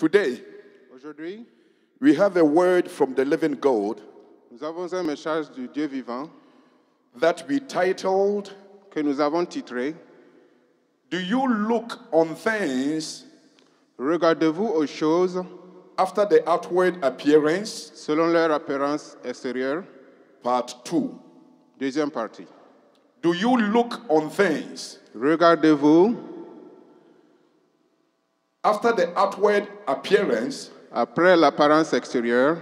Today, Aujourd'hui, we have a word from the living God nous avons un message du Dieu vivant that we titled, que nous avons titré Do you look on things Regardez-vous aux choses after the outward appearance? selon leur apparence extérieure? Part 2. Deuxième partie. Do you look on things Regardez-vous after the outward appearance? après l'apparence extérieure?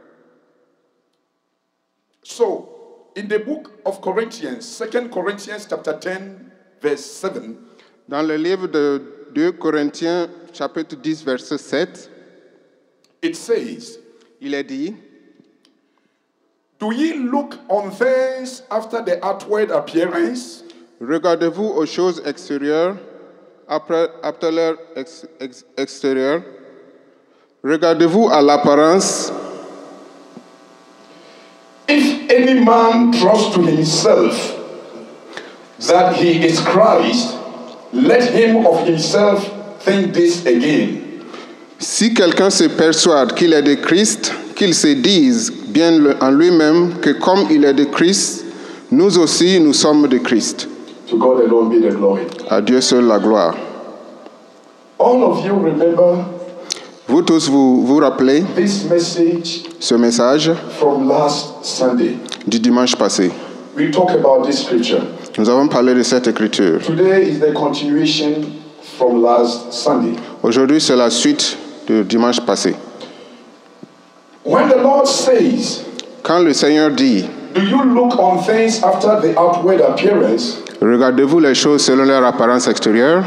So, in the book of Corinthians, 2 Corinthians chapter 10, verse 7, Dans le livre de 2 Corinthiens, chapitre 10, verset 7, it says, il est dit, Do ye look on things after the outward appearance? Regardez-vous aux choses extérieures après leur extérieur? Regardez-vous à l'apparence? If any man trusts to himself that he is Christ, let him of himself think this again. Si quelqu'un se persuade qu'il est de Christ, qu'il se dise bien en lui-même que comme il est de Christ, nous aussi nous sommes de Christ. To God alone be the glory. À Dieu seul la gloire. All of you remember Vous tous vous rappelez this message ce message from last Sunday. du dimanche passé. We talk about this scripture. Nous avons parlé de cette écriture. Today is the continuation from last Sunday. Aujourd'hui, c'est la suite du dimanche passé. When the Lord says, Quand le Seigneur dit, Do you look on things after the outward appearance? regardez-vous les choses selon leur apparence extérieure?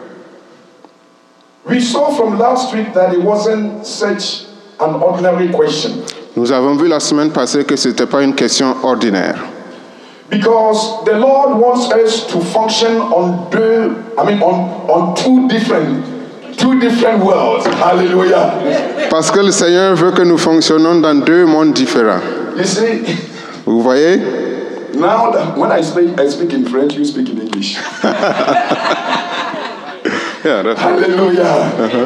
We saw from last week that it wasn't such an ordinary question. Nous avons vu la semaine passée que ce n'était pas une question ordinaire. Because the Lord wants us to function on two different worlds. Hallelujah. Parce que le Seigneur veut que nous fonctionnions dans deux mondes différents. You see, Vous voyez? now that when I speak in French, you speak in English. Yeah, Hallelujah.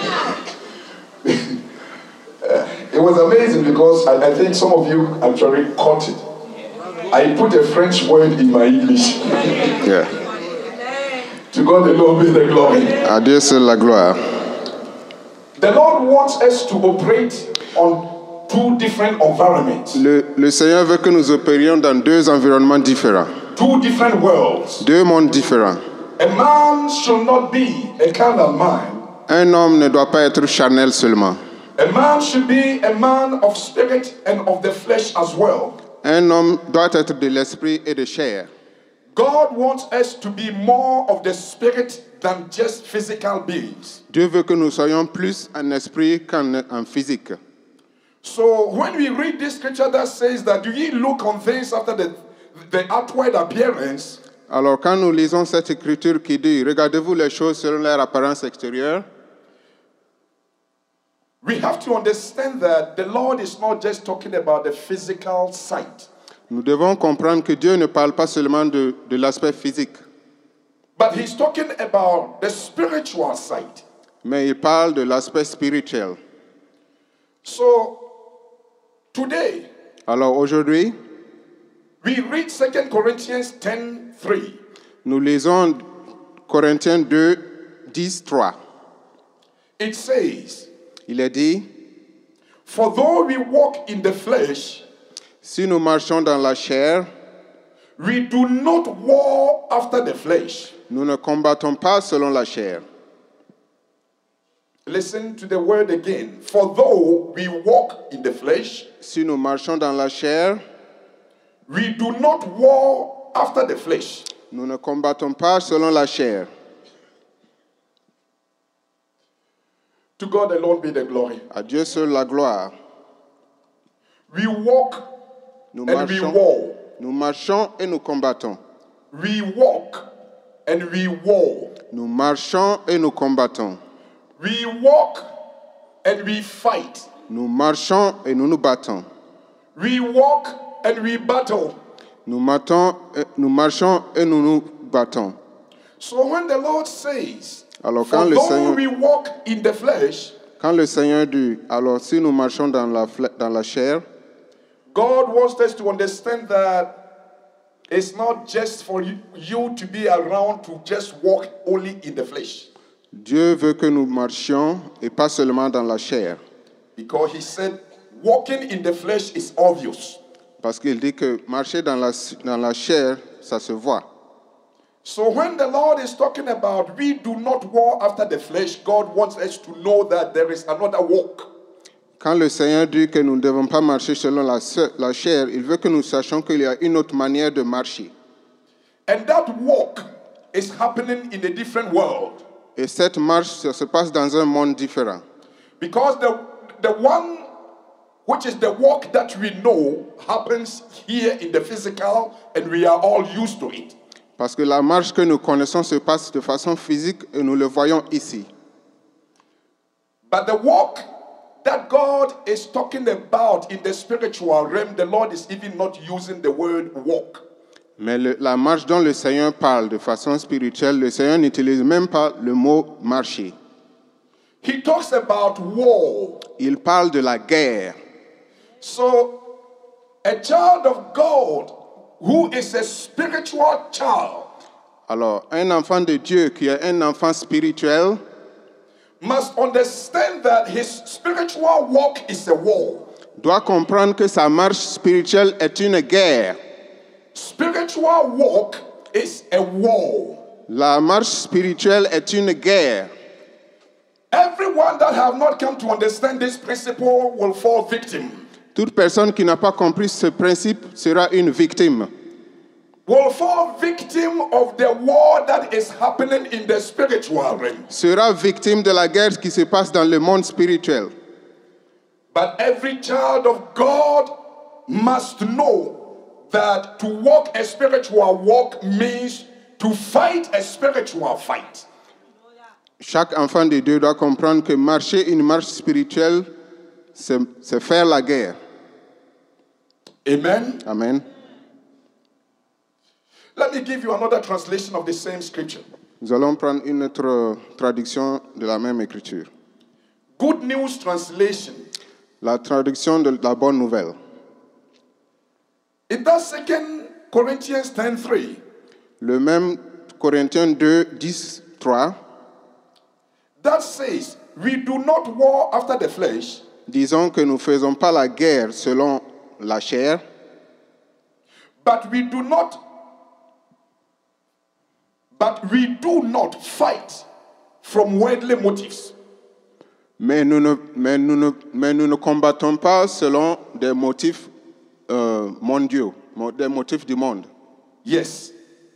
It was amazing because I think some of you actually caught it. I put a French word in my English. yeah. To God alone be the glory. À Dieu seul la gloire. The Lord wants us to operate on two different environments, Le Seigneur veut que nous opérions dans deux environnements différents, two different worlds. deux mondes différents. A man should not be a carnal man. Un homme ne doit pas être charnel seulement. A man should be a man of spirit and of the flesh as well. Un homme doit être de l'esprit et de chair. God wants us to be more of the spirit than just physical beings. Dieu veut que nous soyons plus en esprit qu'en physique. So when we read this scripture that says that do ye look on things after the outward appearance, Alors quand nous lisons cette écriture qui dit « Regardez-vous les choses selon leur apparence extérieure », we have to understand that the Lord is not just talking about the physical sight, nous devons comprendre que Dieu ne parle pas seulement de l'aspect physique, but He's talking about the spiritual sight. mais il parle de l'aspect spirituel. So today, Alors aujourd'hui, we read 2 Corinthians 10:3. nous lisons Corinthiens 2, 10, 3. It says, Il est dit, For though we walk in the flesh, si nous marchons dans la chair, we do not war after the flesh. nous ne combattons pas selon la chair. Listen to the word again. For though we walk in the flesh, Si nous marchons dans la chair, we do not war after the flesh. nous ne combattons pas selon la chair. To God alone be the glory. À Dieu seul la gloire. We walk Nous and we marchons, war. nous marchons et nous combattons. We walk and we war. Nous marchons et nous combattons. We walk and we fight. Nous marchons et nous nous battons. We walk and we battle. Nous marchons et nous nous battons. So when the Lord says, Alors For quand le though Seigneur, we walk in the flesh, Quand le Seigneur dit, alors si nous marchons dans la chair, God wants us to understand that it's not just for you to be around to just walk only in the flesh. Dieu veut que nous marchions et pas seulement dans la chair. Because he said walking in the flesh is obvious. Parce qu'il dit que marcher dans la chair, ça se voit. So when the Lord is talking about we do not walk after the flesh, God wants us to know that there is another walk. Quand le Seigneur dit que nous ne devons pas marcher selon la chair, il veut que nous sachions qu'il y a une autre manière de marcher. And that walk is happening in a different world. Et cette marche, ça se passe dans un monde différent. Because the one which is the walk that we know happens here in the physical and we are all used to it. Parce que la marche que nous connaissons se passe de façon physique et nous le voyons ici. But the walk that God is talking about in the spiritual realm, the Lord is even not using the word walk. Mais la marche dont le Seigneur parle de façon spirituelle, le Seigneur n'utilise même pas le mot marcher. He talks about war. Il parle de la guerre. So, a child of God who is a spiritual child Alors, un enfant de Dieu qui est un enfant spirituel must understand that his spiritual walk is a war. doit comprendre que sa marche spirituelle est une guerre. Spiritual walk is a war. La marche spirituelle est une guerre. Everyone that have not come to understand this principle will fall victim. Toute personne qui n'a pas compris ce principe sera une victime. Will fall victim of the war that is happening in the spiritual realm. Sera victime de la guerre qui se passe dans le monde spirituel. But every child of God must know that to walk a spiritual walk means to fight a spiritual fight. Chaque enfant de Dieu doit comprendre que marcher une marche spirituelle, c'est faire la guerre. Amen. Amen. Let me give you another translation of the same scripture. Nous allons prendre une autre traduction de la même écriture. Good News Translation. La traduction de la bonne nouvelle. In that 2 Corinthians 10:3, Le même Corinthiens 2, 10, 3, that says, we do not war after the flesh, disons que nous ne faisons pas la guerre selon la chair, but we do not fight from worldly motives. mais nous ne combattons pas selon des motifs mondiaux, des motifs du monde. Yes.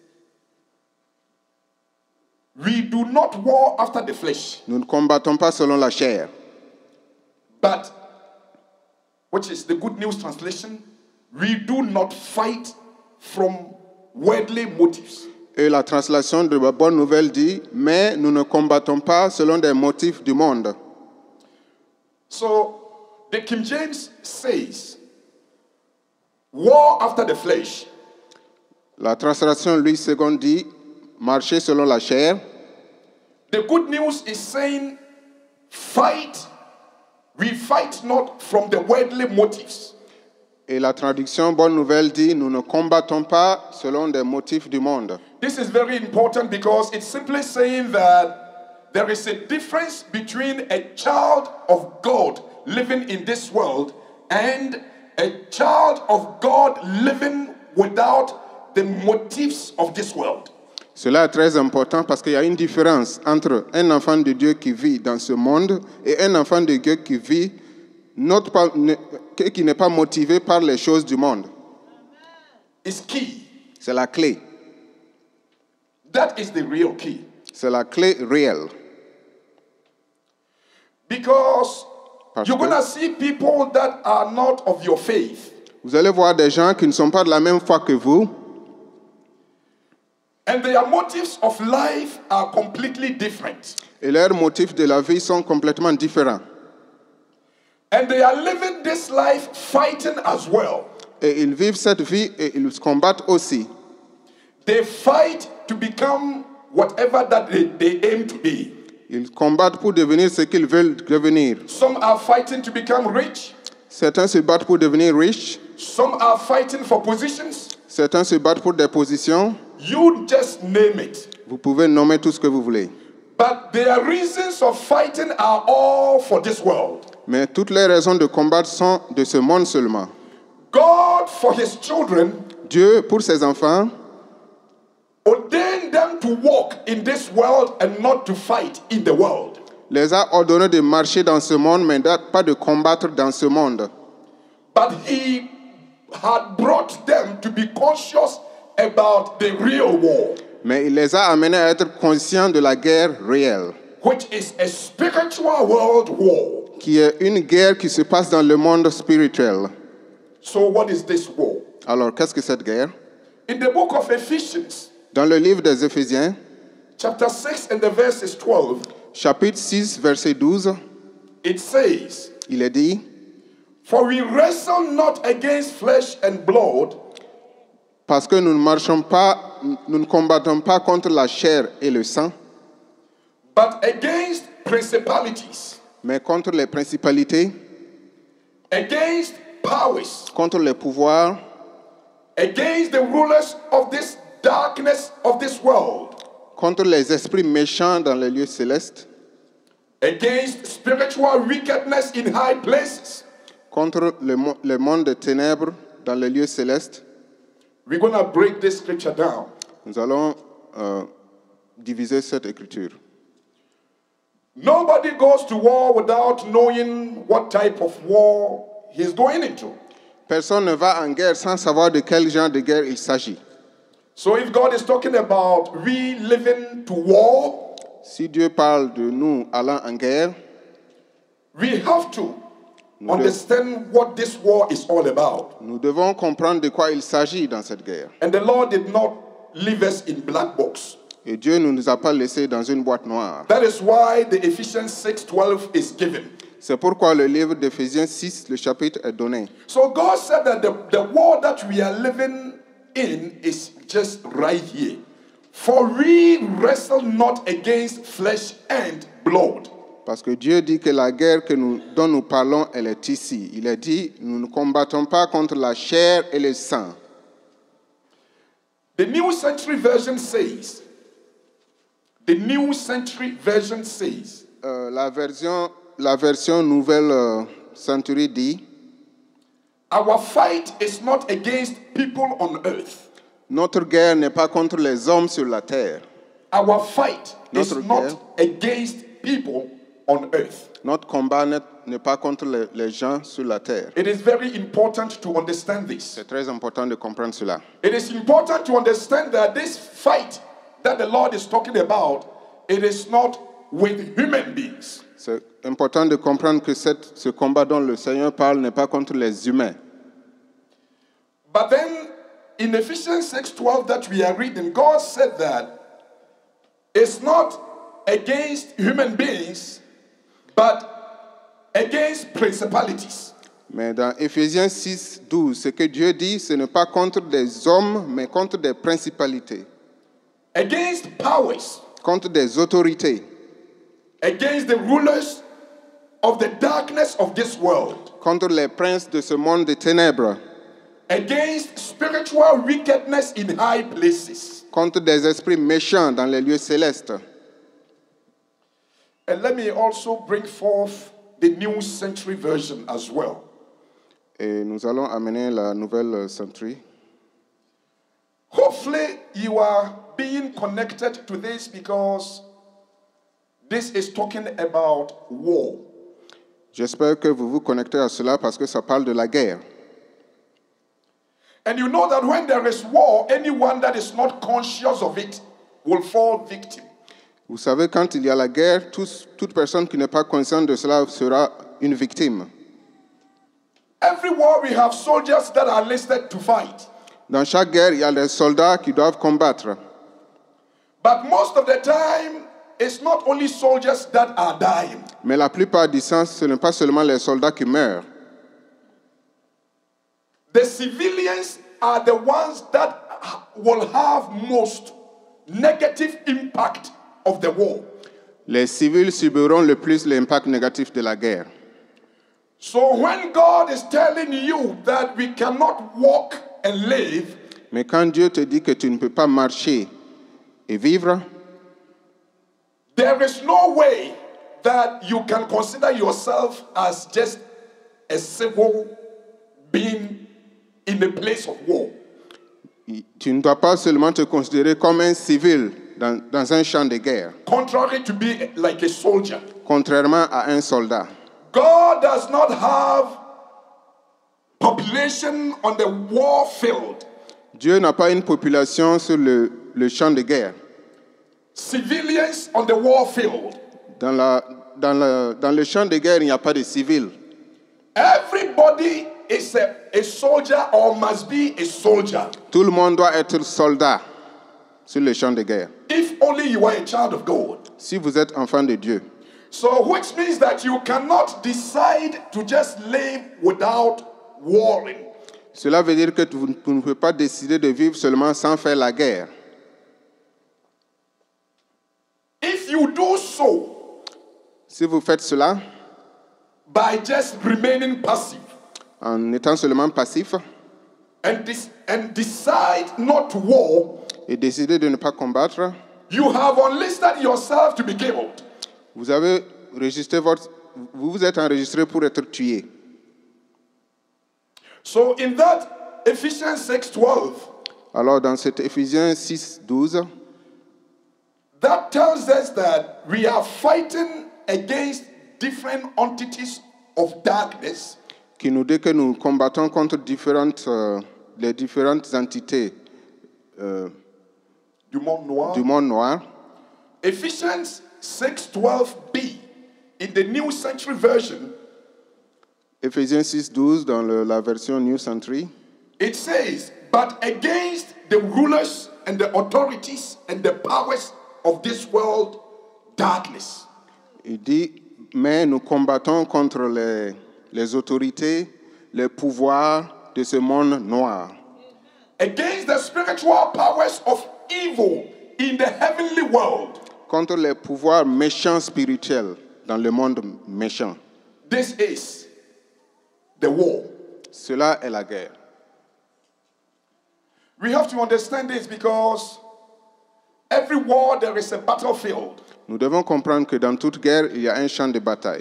We do not war after the flesh, Nous ne combattons pas selon la chair. but, which is the Good News Translation, we do not fight from worldly motives. Et la translation de la bonne nouvelle dit, mais nous ne combattons pas selon des motifs du monde. So, the King James says, war after the flesh. La translation Louis II dit, marcher selon la chair. The Good News is saying, we fight not from the worldly motives. Et la traduction bonne nouvelle dit, nous ne combattons pas selon des motifs du monde. This is very important because it's simply saying that there is a difference between a child of God living in this world and a child of God living without the motives of this world. Cela est très important parce qu'il y a une différence entre un enfant de Dieu qui vit dans ce monde et un enfant de Dieu qui vit qui n'est pas motivé par les choses du monde. It's key. C'est la clé. That is the real key. C'est la clé réelle. Because Parce you're que- going to see people that are not of your faith. Vous allez voir des gens qui ne sont pas de la même foi que vous And their motives of life are completely different. et leurs motifs de la vie sont complètement différents. And they are living this life fighting as well. Et ils vivent cette vie et ils combattent aussi. They fight to become whatever that they aim to be. Ils combattent pour devenir ce qu'ils veulent devenir. Some are fighting to become rich. Certains se battent pour devenir riches. Some are fighting for positions. Certains se battent pour des positions. You just name it. Vous pouvez nommer tout ce que vous voulez. But their reasons of fighting are all for this world. Mais toutes les raisons de combattre sont de ce monde seulement. God, for his children, Dieu, pour ses enfants, ordained them to walk in this world and not to fight in the world. les a ordonnés de marcher dans ce monde, mais pas de combattre dans ce monde. But he had brought them to be conscious about the real war, Mais il les a amenés à être conscients de la guerre réelle, which is a spiritual world war. qui est une guerre qui se passe dans le monde spirituel. So what is this war? Alors, qu'est-ce que cette guerre? In the book of Ephesians, Dans le livre des Éphésiens, chapter 6 and the verses 12, chapitre 6, verset 12, it says, il est dit, "For we wrestle not against flesh and blood, parce que nous ne combattons pas contre la chair et le sang, but against principalities, mais contre les principalités, against powers, contre les pouvoirs, against the rulers of this darkness of this world, contre les esprits méchants dans les lieux célestes, against spiritual wickedness in high places." contre le monde des ténèbres dans les lieux célestes. We're going to break this scripture down. Nous allons diviser cette écriture. Nobody goes to war without knowing what type of war he's going into. Personne ne va en guerre sans savoir de quel genre de guerre il s'agit. So if God is talking about we living to war, Si Dieu parle de nous allant en guerre, we have to understand what this war is all about. nous devons comprendre de quoi il s'agit dans cette guerre. And the Lord did not leave us in black box. Et Dieu ne nous a pas laissés dans une boîte noire. That is why the Ephesians 6:12 is given. C'est pourquoi le livre d'Éphésiens 6, le chapitre est donné. So God said that the war that we are living in is just right here. For we wrestle not against flesh and blood. Parce que Dieu dit que la guerre dont nous parlons, elle est ici. Il est dit, nous ne combattons pas contre la chair et le sang. The New Century Version says, La version Nouvelle Centurie dit, our fight is not against people on earth. notre guerre n'est pas contre les hommes sur la terre. Our fight is Notre not guerre. against people on earth. Notre combat n'est pas contre les gens sur la terre. It is very important to understand this. C'est très important de comprendre cela. It is important to understand that this fight that the Lord is talking about, it is not with human beings. C'est important de comprendre que ce combat dont le Seigneur parle n'est pas contre les humains. But then in Ephesians 6:12 that we are reading, God said that it's not against human beings, but against principalities. Mais dans Éphésiens 6, 12, ce que Dieu dit, ce n'est pas contre des hommes, mais contre des principalités, Against powers, contre des autorités, against the rulers of the darkness of this world, contre les princes de ce monde des ténèbres, against spiritual wickedness in high places. contre des esprits méchants dans les lieux célestes. And let me also bring forth the New Century Version as well. Et nous allons amener la nouvelle centurie. Hopefully you are being connected to this because this is talking about war. J'espère que vous vous connectez à cela parce que ça parle de la guerre. And you know that when there is war, anyone that is not conscious of it will fall victim. Vous savez, quand il y a la guerre, toute personne qui n'est pas consciente de cela sera une victime. Every war we have soldiers that are listed to fight. Dans chaque guerre, il y a des soldats qui doivent combattre. But most of the time, it's not only soldiers that are dying. Mais la plupart du temps, ce n'est pas seulement les soldats qui meurent. The civilians are the ones that will have most negative impact of the war. Les civils subiront le plus l'impact négatif de la guerre. So when God is telling you that we cannot walk and live, Mais quand Dieu te dit que tu ne peux pas marcher et vivre, there is no way that you can consider yourself as just a civil being in a place of war. tu ne dois pas seulement te considérer comme un civil dans un champ de guerre, Contrary to be like a soldier. contrairement à un soldat. God does not have population on the war field. Dieu n'a pas une population sur le champ de guerre. Civilians on the war field. Dans le champ de guerre, il n'y a pas de civils. Everybody is a soldier or must be a soldier. Tout le monde doit être soldat sur le champ de guerre. If only you are a child of God. Si vous êtes enfant de Dieu. So, which means that you cannot decide to just live without warring. Cela veut dire que vous ne pouvez pas décider de vivre seulement sans faire la guerre. If you do so, Si vous faites cela, by just remaining passive, en étant seulement passif, and decide not to war, et décider de ne pas combattre, you have enlisted yourself to be killed. vous vous êtes enregistré pour être tué. So in that Ephesians 6:12, Alors dans cet Éphésiens 6:12, that tells us that we are fighting against different entities of darkness, qui nous dit que nous combattons contre les différentes entités du monde noir. du monde noir. Ephesians 6:12b in the New Century Version, Éphésiens 6:12 dans la version New Century, it says, but against the rulers and the authorities and the powers of this world, darkness. il dit, mais nous combattons contre les autorités, les pouvoirs de ce monde noir. Against the spiritual powers of evil in the heavenly world. Contre les pouvoirs méchants spirituels dans le monde méchant. This is the war. Cela est la guerre. We have to understand this because every war there is a battlefield. Nous devons comprendre que dans toute guerre, il y a un champ de bataille.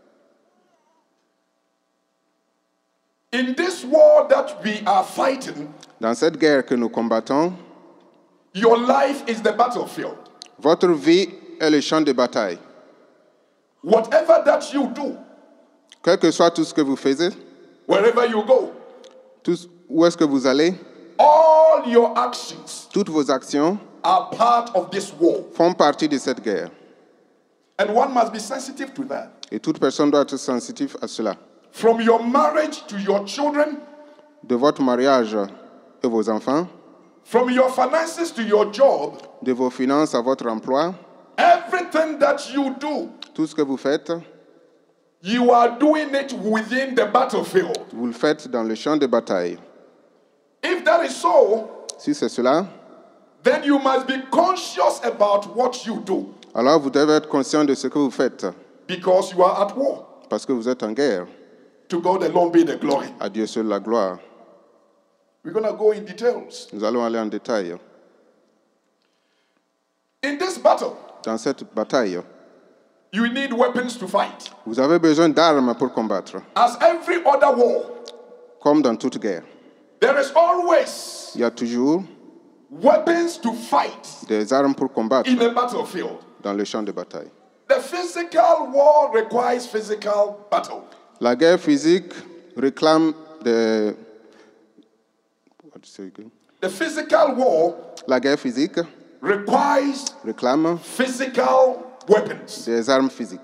In this war that we are fighting, Dans cette guerre que nous combattons, your life is the battlefield. votre vie est le champ de bataille. Whatever that you do, Quel que soit tout ce que vous faites, wherever you go, où est-ce que vous allez, all your actions toutes vos actions are part of this war. font partie de cette guerre. And one must be sensitive to that. Et toute personne doit être sensitive à cela. From your marriage to your children, De votre mariage et vos enfants, from your finances to your job, de vos finances à votre emploi, everything that you do, tout ce que vous faites, you are doing it within the battlefield. vous le faites dans le champ de bataille. If that is so, Si c'est cela, then you must be conscious about what you do alors vous devez être conscient de ce que vous faites, because you are at war. parce que vous êtes en guerre. To God alone be the glory. À Dieu seul la gloire. We're going to go in details. Nous allons aller en détail. In this battle, Dans cette bataille, you need weapons to fight. vous avez besoin d'armes pour combattre. As every other war, Comme dans toute guerre, there is always il y a toujours weapons to fight des armes pour combattre in a battlefield. dans le champ de bataille. The physical war requires physical battle. La guerre physique réclame des... The physical war La guerre physique requires réclame physical weapons. des armes physiques.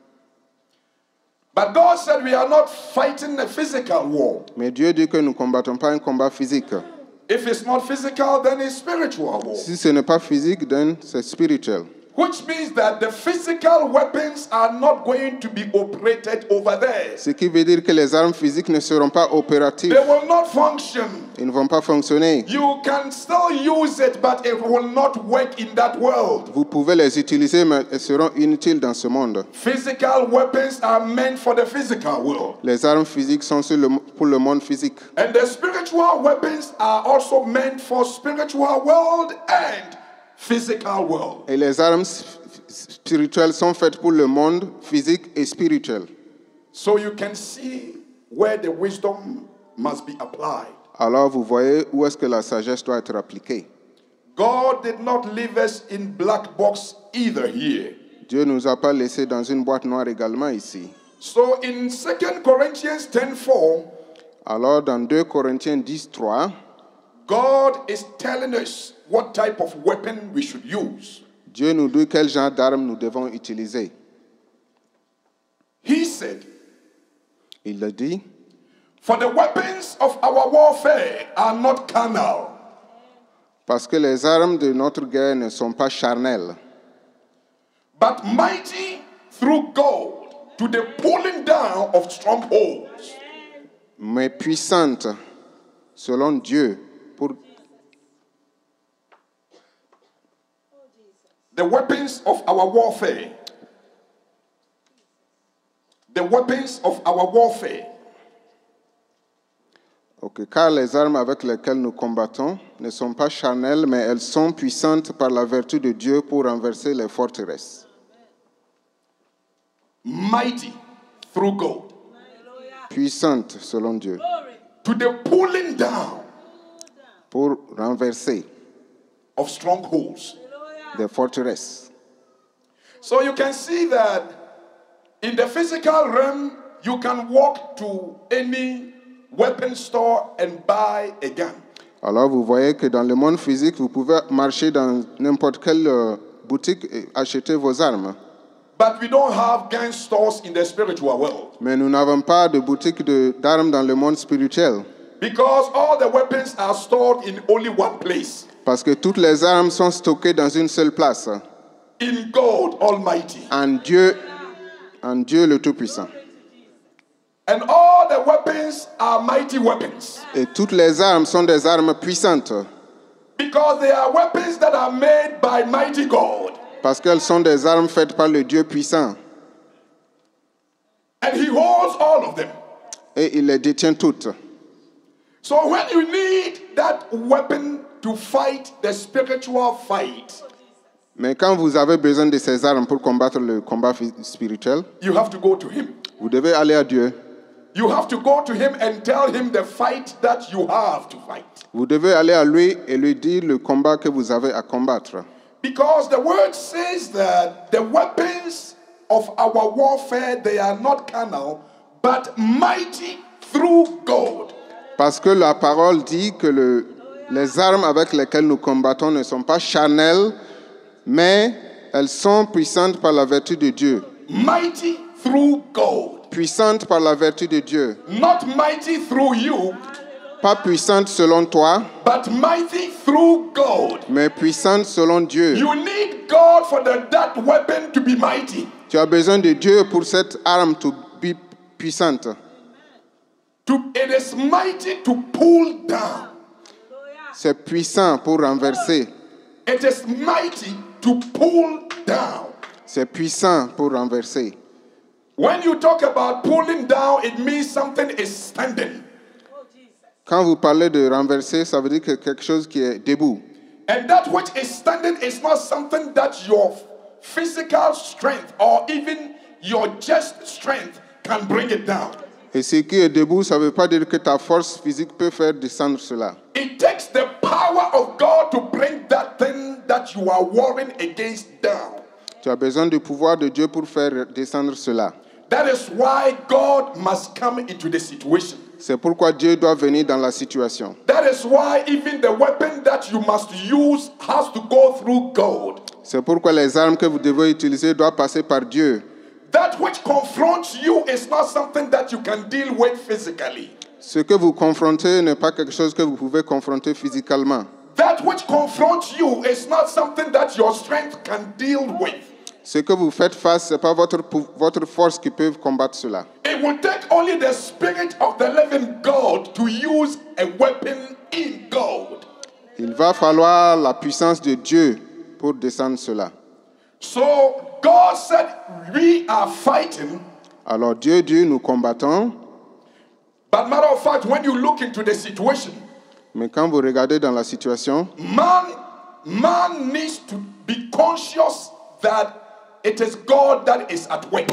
But God said we are not fighting a physical war. Mais Dieu dit que nous ne combattons pas un combat physique. If it's not physical, then it's spiritual war. Si ce n'est pas physique, then c'est spirituel. Which means that the physical weapons are not going to be operated over there. Ce qui veut dire que les armes physiques ne seront pas opératives. They will not function. Ils ne vont pas fonctionner. You can still use it, but it will not work in that world. Vous pouvez les utiliser, mais elles seront inutiles dans ce monde. Physical weapons are meant for the physical world. Les armes physiques sont pour le monde physique. And the spiritual weapons are also meant for spiritual world and physical world. Et les armes spirituelles sont faites pour le monde physique et spirituel. So you can see where the wisdom must be applied. Alors vous voyez où est-ce que la sagesse doit être appliquée. God did not leave us in black box either here. Dieu ne nous a pas laissés dans une boîte noire également ici. So in 2 Corinthians 10:4, Alors dans 2 Corinthiens 10:3, God is telling us what type of weapon we should use. Dieu nous dit quel genre d'armes nous devons utiliser. He said, Il a dit, for the weapons of our warfare are not carnal, parce que les armes de notre guerre ne sont pas charnelles, but mighty through God to the pulling down of strongholds. mais puissantes selon Dieu pour The weapons of our warfare. The weapons of our warfare. Ok, car les armes avec lesquelles nous combattons ne sont pas charnelles, mais elles sont puissantes par la vertu de Dieu pour renverser les forteresses. Mighty through God. Puissantes selon Dieu To the pulling down pour renverser of strongholds. des forteresses. So you can see that in the physical realm, you can walk to any weapon store and buy a gun. Alors vous voyez que dans le monde physique, vous pouvez marcher dans n'importe quelle boutique et acheter vos armes. But we don't have gun stores in the spiritual world. Mais nous n'avons pas de boutique d'armes dans le monde spirituel. Because all the weapons are stored in only one place. Parce que toutes les armes sont stockées dans une seule place. In God Almighty. En Dieu le Tout-Puissant. And all the weapons are mighty weapons. Et toutes les armes sont des armes puissantes. Because they are weapons that are made by mighty God. Parce qu'elles sont des armes faites par le Dieu puissant. And He holds all of them. Et il les détient toutes. So when you need that weapon to fight the spiritual fight, Mais quand vous avez besoin de ces armes pour combattre le combat spirituel, you have to go to Him. vous devez aller à Dieu. You have to go to Him and tell Him the fight that you have to fight. Vous devez aller à lui et lui dire le combat que vous avez à combattre. Because the word says that the weapons of our warfare, they are not carnal, but mighty through God. Parce que la parole dit que les armes avec lesquelles nous combattons ne sont pas charnelles, mais elles sont puissantes par la vertu de Dieu. Mighty through God. Puissantes par la vertu de Dieu. Not mighty through you, Pas puissantes selon toi, but mighty through God. mais puissantes selon Dieu. You need God for that weapon to be mighty. Tu as besoin de Dieu pour cette arme to be puissante. It is mighty to pull down. C'est puissant pour renverser. It is mighty to pull down. C'est puissant pour renverser. When you talk about pulling down, it means something is standing. Quand vous parlez de renverser, ça veut dire que quelque chose qui est debout. And that which is standing is not something that your physical strength or even your just strength can bring it down. Et ce qui est debout, ça ne veut pas dire que ta force physique peut faire descendre cela. It takes the power of God to bring that thing that you are warring against down. Tu as besoin du pouvoir de Dieu pour faire descendre cela. That is why God must come into the situation. C'est pourquoi Dieu doit venir dans la situation. That is why even the weapon that you must use has to go through God. C'est pourquoi les armes que vous devez utiliser doivent passer par Dieu. That which confronts you is not something that you can deal with physically. Ce que vous confrontez n'est pas quelque chose que vous pouvez confronter physiquement. that which confronts you is not something that your strength can deal with. Ce que vous faites face, ce n'est pas votre force qui peut combattre cela. It will take only the Spirit of the living God to use a weapon in God. Il va falloir la puissance de Dieu pour descendre cela. So God said, we are fighting. Alors Dieu dit, nous combattons. But matter of fact, when you look into the situation, Mais quand vous regardez dans la situation, man needs to be conscious that it is God that is at work.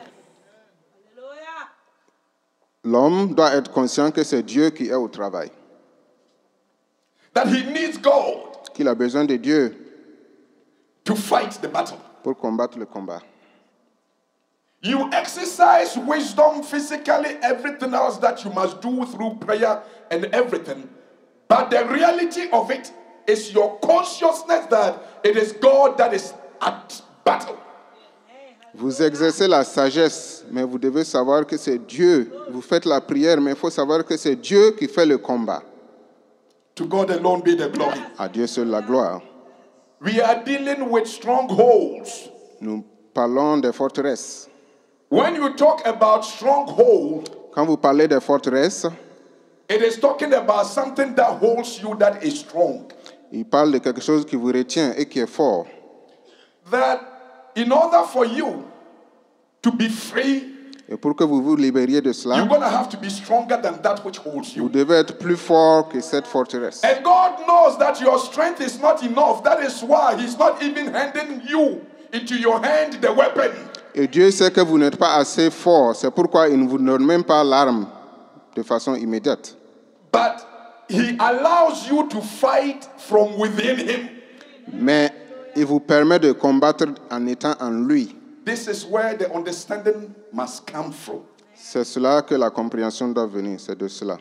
l'homme doit être conscient que c'est Dieu qui est au travail. That he needs God Qu'il a besoin de Dieu to fight the battle. pour combattre le combat. You exercise wisdom physically, everything else that you must do through prayer and everything. But the reality of it is your consciousness that it is God that is at battle. Vous exercez la sagesse, mais vous devez savoir que c'est Dieu. Vous faites la prière, mais il faut savoir que c'est Dieu qui fait le combat. To God alone be the glory. À Dieu seul la gloire. We are dealing with strongholds. Nous parlons des forteresses. When you talk about stronghold, Quand vous parlez des forteresses, it is talking about something that holds you that is strong. il parle de quelque chose qui vous retient et qui est fort. That in order for you to be free, Et pour que vous vous libériez de you're cela, going to have to be stronger than that which holds vous you. devez être plus fort que cette forteresse. And God knows that your strength is not enough. That is why He's not even handing you into your hand the weapon. Et Dieu sait que vous n'êtes pas assez fort. C'est pourquoi il ne vous donne même pas l'arme de façon immédiate. But He allows you to fight from within Him. Mais il vous permet de combattre en étant en lui. This is where the understanding must come from. C'est cela que la compréhension doit venir. C'est de cela.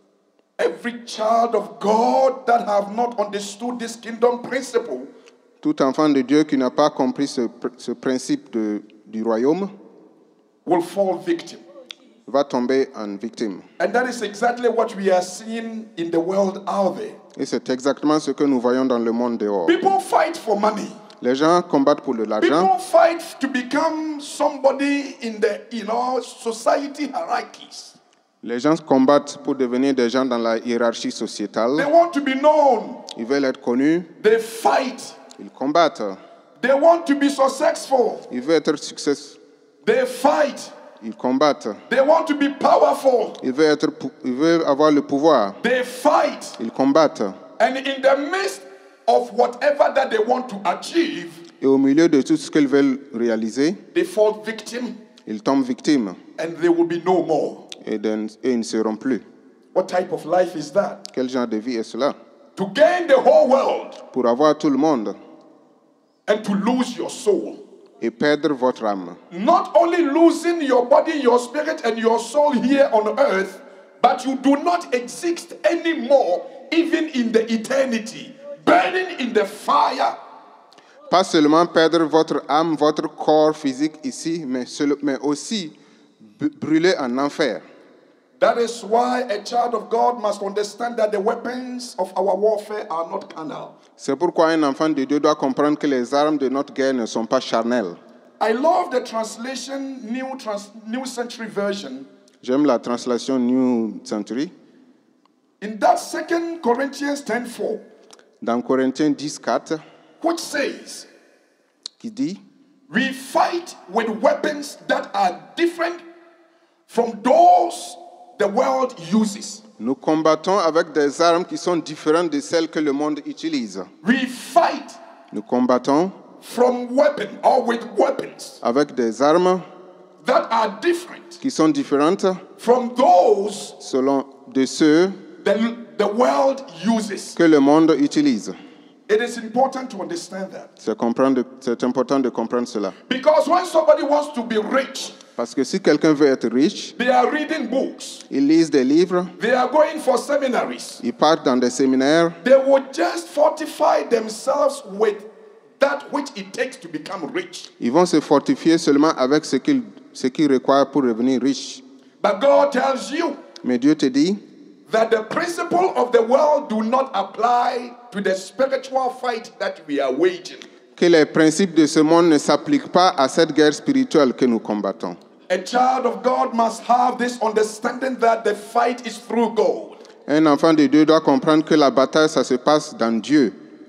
Every child of God that have not understood this kingdom principle Tout enfant de Dieu qui n'a pas compris ce principe du royaume will fall victim. va tomber en victime. And that is exactly what we are seeing in the world out there. Et c'est exactement ce que nous voyons dans le monde dehors. People fight for money. Les gens combattent pour de l'argent. People fight to become somebody in the, society hierarchies. Les gens combattent pour devenir des gens dans la hiérarchie sociétale. They want to be known. Ils veulent être connus. They fight. Ils combattent. They want to be successful. Ils veulent être succès. They fight. Ils combattent. They want to be powerful. Ils veulent avoir le pouvoir. They fight. Ils combattent. And in the midst of whatever that they want to achieve, Et au milieu de tout ce qu'ils veulent réaliser, they fall victim ils tombent victimes. and they will be no more. Et ils ne seront plus. What type of life is that? Quel genre de vie est cela? To gain the whole world Pour avoir tout le monde and to lose your soul. et perdre votre âme. Not only losing your body, your spirit, and your soul here on earth, but you do not exist anymore, even in the eternity, burning in the fire. Pas seulement perdre votre âme, votre corps physique ici, mais aussi brûler en enfer. That is why a child of God must understand that the weapons of our warfare are not carnal. C'est pourquoi un enfant de Dieu doit comprendre que les armes de notre guerre ne sont pas charnelles. I love the translation, New Century Version. J'aime la translation New Century. In that 2 Corinthians 10:4, Dans Corinthiens 10:4, which says, qui dit we fight with weapons that are different from those the world uses. nous combattons avec des armes qui sont différentes de celles que le monde utilise. We fight Nous combattons from weapon or with weapons avec des armes that are different qui sont différentes from those selon de ceux the world uses. que le monde utilise. It is important to understand that. C'est important de comprendre cela. Because when somebody wants to be rich, Parce que si quelqu'un veut être riche, they are reading books. il lise des livres, They are going for seminaries. il part dans des séminaires, They will just fortify themselves with that which it takes to become rich. ils vont se fortifier seulement avec ce qu'ils requièrent pour devenir riche. But God tells you Mais Dieu te dit that the principle of the world do not apply to the spiritual fight that we are waging. Que les principes de ce monde ne s'appliquent pas à cette guerre spirituelle que nous combattons. A child of God must have this understanding that the fight is through God. Un enfant de Dieu doit comprendre que la bataille, ça se passe dans Dieu.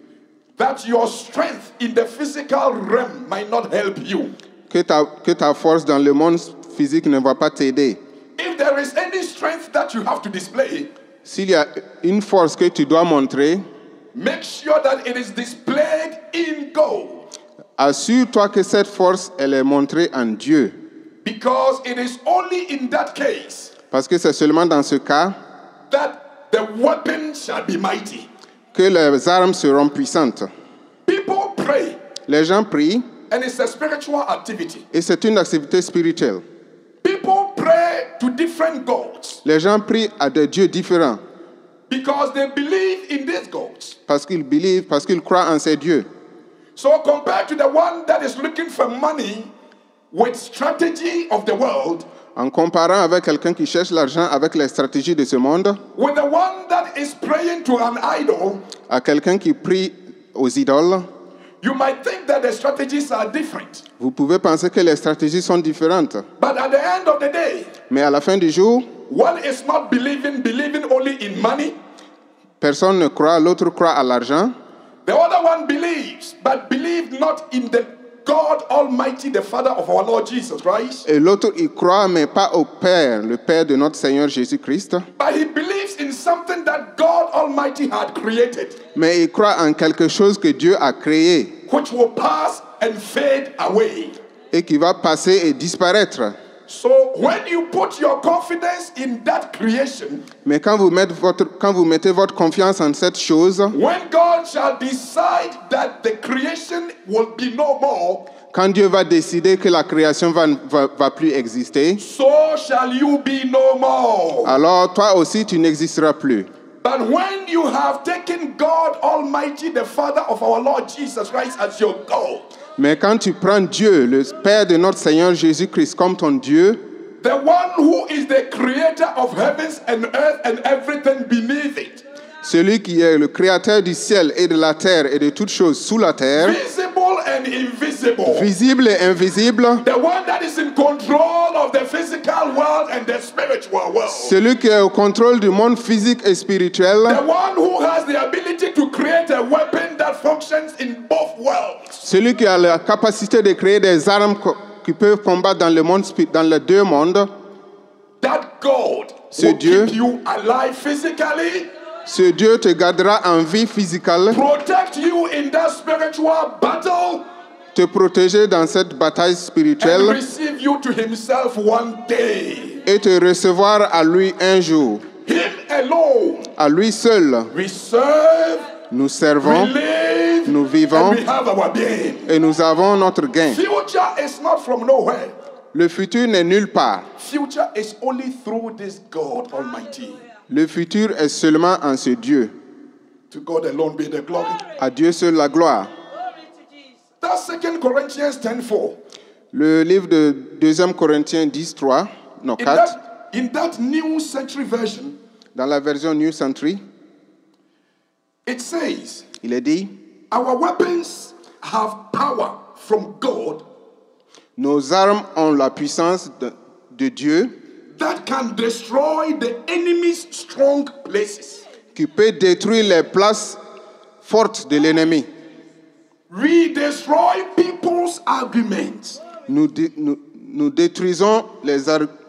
That your strength in the physical realm might not help you. Que ta force dans le monde physique ne va pas t'aider. If there is any strength that you have to display, S'il y a une force que tu dois montrer, make sure that it is displayed in God. assure-toi que cette force, elle est montrée en Dieu. Because it is only in that case Parce que c'est seulement dans ce cas that the weapon shall be mighty. que les armes seront puissantes. People pray, Les gens prient and it's a spiritual activity. et c'est une activité spirituelle. People pray to different gods Les gens prient à des dieux différents because they believe in these gods. parce qu'ils croient en ces dieux. So compared to the one that is looking for money with strategy of the world, En comparant avec quelqu'un qui cherche l'argent avec les stratégies de ce monde, with the one that is praying to an idol, à quelqu'un qui prie aux idoles, you might think that the strategies are different. vous pouvez penser que les stratégies sont différentes. But at the end of the day, Mais à la fin du jour, one is not believing only in money. personne ne croit, l'autre croit à l'argent. The other one believes, but believes not in the God Almighty, the Father of our Lord Jesus Christ. Et l'autre, il croit, mais pas au Père, le Père de notre Seigneur Jésus-Christ. But he believes in something that God Almighty had created, Mais il croit en quelque chose que Dieu a créé which will pass and fade away. et qui va passer et disparaître. So when you put your confidence in that creation, Mais quand vous mettez votre confiance en cette chose, when God shall decide that the creation will be no more, quand Dieu va décider que la création va plus exister, so shall you be no more. alors toi aussi tu n'existeras plus. But when you have taken God Almighty, the Father of our Lord Jesus Christ, as your God, Mais quand tu prends Dieu, le Père de notre Seigneur Jésus-Christ, comme ton Dieu, the one who is the creator of heavens and earth and everything beneath it, celui qui est le créateur du ciel et de la terre et de toutes choses sous la terre, visible and invisible, visible et invisible, the one that is in control of the physical world and the spiritual world, celui qui est au contrôle du monde physique et spirituel, the one who has the ability to create a weapon that functions in both worlds, celui qui a la capacité de créer des armes qui peuvent combattre dans le monde, dans les deux mondes, that God Ce will Dieu- keep you alive physically, ce Dieu te gardera en vie physique, protect you in that spiritual battle, te protéger dans cette bataille and spirituelle receive you to himself one day. et te recevoir à lui un jour. Him alone À lui seul, we serve, nous we servons, live, nous and vivons we have our being. et nous avons notre gain. Future is not from nowhere. Le futur n'est nulle part. Future is only through this God Almighty. Le futur est seulement en ce Dieu. To God alone be the glory. À Dieu seul la gloire. That's 2 Corinthians 10:4. Le livre de 2 Corinthiens 10, 3, non, 4, In that New Century Version, dans la version New Century, it says, il est dit, our weapons have power from God nos armes ont la puissance de Dieu that can destroy the enemy's strong places. qui peut détruire les places fortes de l'ennemi. We destroy people's arguments. Nous détruisons les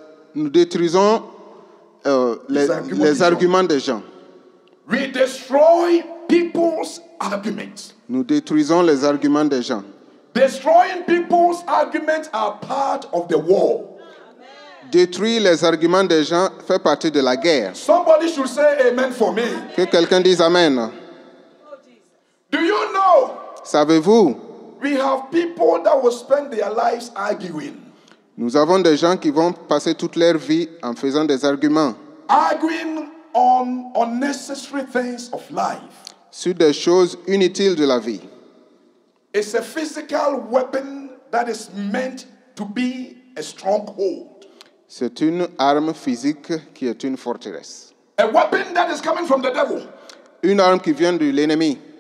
arguments des gens. We destroy people's arguments. Nous détruisons les arguments des gens. Destroying people's arguments are part of the war. Détruire les arguments des gens fait partie de la guerre. Somebody should say amen for me. Que quelqu'un dise Amen. Do you know Savez-vous, we have people that will spend their lives arguing? nous avons des gens qui vont passer toute leur vie en faisant des arguments Arguing on unnecessary things of life. sur des choses inutiles de la vie. It's a physical weapon that is meant to be a stronghold. C'est une arme physique qui est une forteresse. A weapon that is coming from the devil. Une arme qui vient de l'ennemi.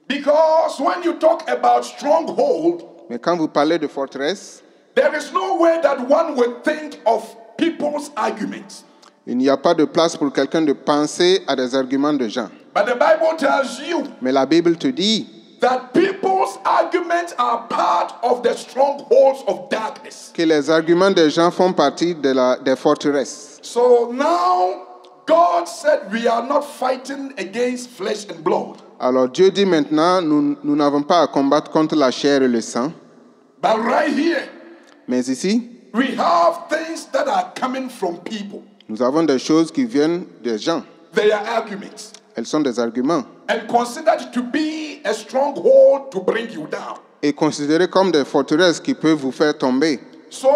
Because when you talk about stronghold, Mais quand vous parlez de forteresse, there is no way that one would think of people's arguments. il n'y a pas de place pour quelqu'un de penser à des arguments de gens. But the Bible tells you Mais la Bible te dit that people's arguments are part of the strongholds of darkness. que les arguments des gens font partie des forteresses. So now, God said we are not fighting against flesh and blood. Alors Dieu dit maintenant, nous n'avons pas à combattre contre la chair et le sang. But right here, Mais ici, we have things that are coming from people. nous avons des choses qui viennent des gens. They are arguments. Elles sont des arguments. And considered to be a stronghold to bring you down. Et considérées comme des forteresses qui peuvent vous faire tomber. So,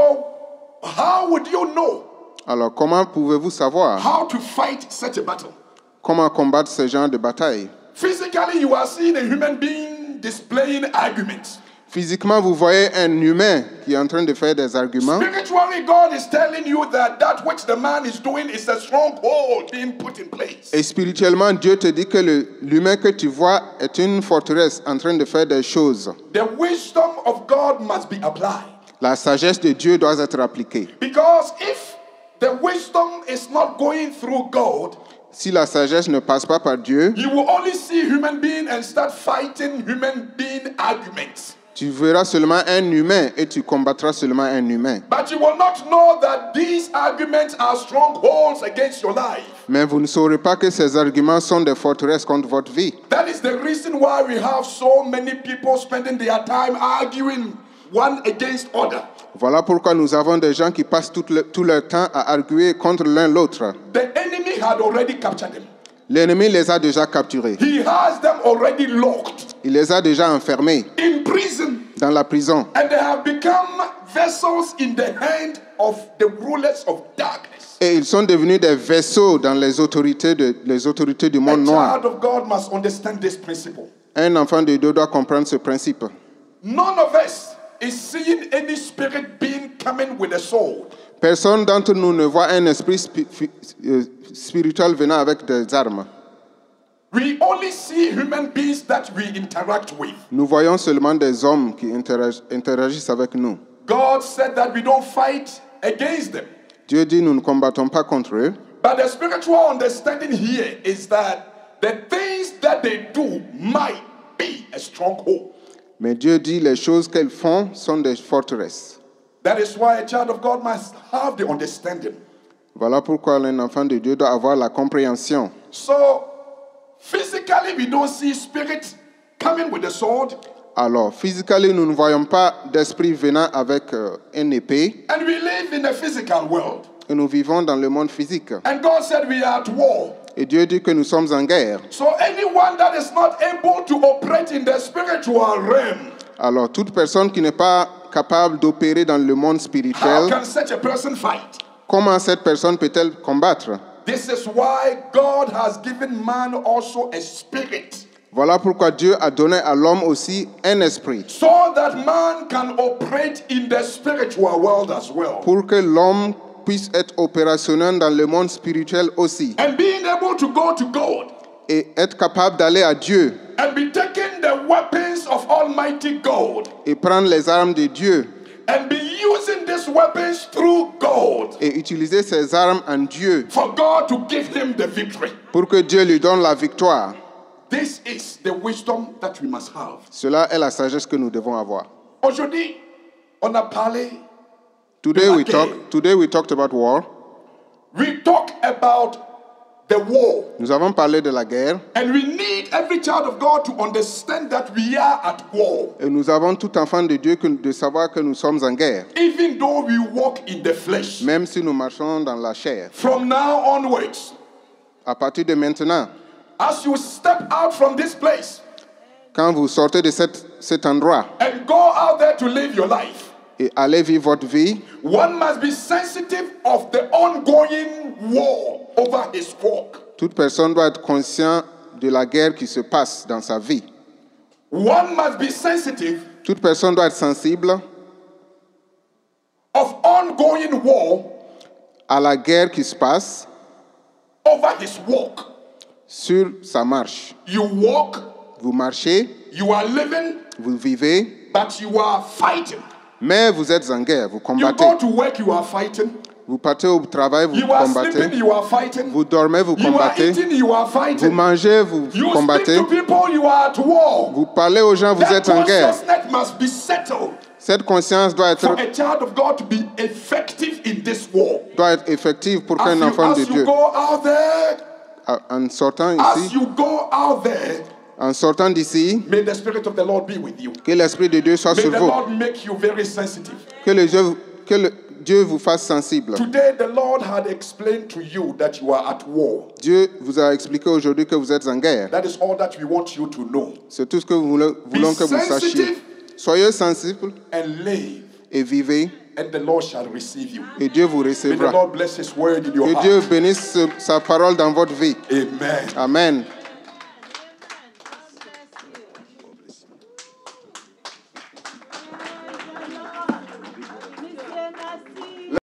how would you know Alors comment pouvez-vous savoir how to fight such a battle? comment combattre ce genre de bataille? Physically, you are seeing a human being displaying arguments. Physiquement, vous voyez un humain qui est en train de faire des arguments. Spiritually, God is telling you that that which the man is doing is a stronghold being put in place. Et spirituellement, Dieu te dit que l'humain que tu vois est une forteresse en train de faire des choses. The wisdom of God must be applied. La sagesse de Dieu doit être appliquée. Because if the wisdom is not going through God, Si la sagesse ne passe pas par Dieu, you will only see human being and start fighting human being arguments. tu verras seulement un humain et tu combattras seulement un humain. But you will not know that these arguments are strongholds against your life. Mais vous ne saurez pas que ces arguments sont des forteresses contre votre vie. That is the reason why we have so many people spending their time arguing one against other. Voilà pourquoi nous avons des gens qui passent tout leur temps à arguer contre l'un l'autre. The enemy had already captured them. L'ennemi les a déjà capturés. He has them already locked Il les a déjà enfermés in prison, dans la prison. and they have become vessels in the hand of the rulers of darkness. Et ils sont devenus des vaisseaux dans les autorités du A monde noir. child of God must understand this principle. Un enfant de Dieu doit comprendre ce principe. None of us is seeing any spirit being coming with a soul. Personne d'entre nous ne voit un esprit spirituel venant avec des armes. We only see human beings that we interact with. Nous voyons seulement des hommes qui interagissent avec nous. God said that we don't fight against them. Dieu dit nous ne combattons pas contre eux. But the spiritual understanding here is that the things that they do might be a stronghold. Mais Dieu dit les choses qu'elles font sont des forteresses. That is why a child of God must have the understanding. Voilà pourquoi un enfant de Dieu doit avoir la compréhension. So, physically, we don't see spirit coming with a sword. Alors, physiquement, nous ne voyons pas d'esprit venant avec une épée. And we live in a physical world. Et nous vivons dans le monde physique. And God said we are at war. Et Dieu dit que nous sommes en guerre. So anyone that is not able to operate in the spiritual realm, Alors, toute personne qui n'est pas capable d'opérer dans le monde how spirituel, can such a person fight? comment cette personne peut-elle combattre? This is why God has given man also a spirit, Voilà pourquoi Dieu a donné à l'homme aussi un esprit, so that man can operate in the spiritual world as well. pour que l'homme puisse être opérationnel dans le monde spirituel aussi, And being able to go to God et être capable d'aller à Dieu and be taking the weapons of Almighty God et prendre les armes de Dieu and be using these weapons through God et utiliser ses armes en Dieu for God to give him the victory. pour que Dieu lui donne la victoire. This is the wisdom that we must have. Cela est la sagesse que nous devons avoir. Aujourd'hui, on a parlé, Today we talked about war. we talk about the war. Nous avons parlé de la guerre And we need every child of God to understand that we are at war. et nous avons tout enfant de Dieu de savoir que nous sommes en guerre, Even though we walk in the flesh. même si nous marchons dans la chair. From now onwards, À partir de maintenant, as you step out from this place quand vous sortez de cet endroit and go out there to live your life, et allez vivre votre vie, one must be sensitive of the ongoing war over his walk. toute personne doit être conscient de la guerre qui se passe dans sa vie. One must be sensitive Toute personne doit être sensible of ongoing war à la guerre qui se passe over his walk. sur sa marche. You walk, Vous marchez you are living, vous vivez, but you are fighting. mais vous êtes en guerre, vous You combattez. go to work, you are fighting. Vous partez au travail, vous You are combattez. sleeping, you are fighting. Vous dormez, vous You are combattez. eating, you are Vous fighting. mangez, vous You combattez. speak to people, you are at war. Vous parlez aux gens, vous That êtes en guerre. consciousness must be settled Cette conscience doit être for a child of God to be effective in this war. effective pour qu'un enfant de As you Dieu, go out there, en sortant as ici, you go out there, en sortant d'ici, may the Spirit of the Lord be with you. que l'Esprit de Dieu soit May sur the vous. Lord make you very sensitive. Que Dieu vous fasse sensible. Today, the Lord had explained to you that you are at war. Dieu vous a expliqué aujourd'hui que vous êtes en guerre. That is all that we want you to know. C'est tout ce que nous voulons que vous sachiez. Sensitive Soyez sensibles and live, et vivez, and the Lord shall receive you. et Dieu vous May the recevra. Lord bless His word in your Que heart. Dieu bénisse sa parole dans votre vie. Amen. Amen.